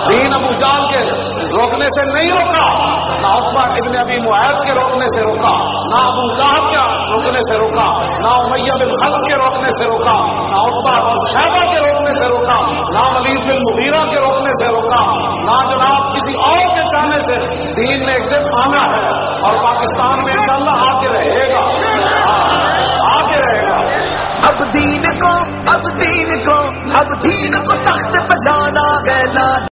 दीन अबू जाल के रोकने से नहीं रोका, ना उतबा इब्न अबी मुआयद के रोकने से रोका, ना अबू लहब के रोकने से रोका, ना उमय्या बिन खल्फ के रोकने से रोका, ना उतबा और शैबा के रोकने से रोका, ना वलीद बिन मुगीरा के रोकने से रोका, ना जनाब किसी और के चाहने से। दीन ने एक दिन आना है और पाकिस्तान में इंशाअल्लाह आके रहेगा, आके रहेगा। अब दीन को तख्त पे जाना गैला।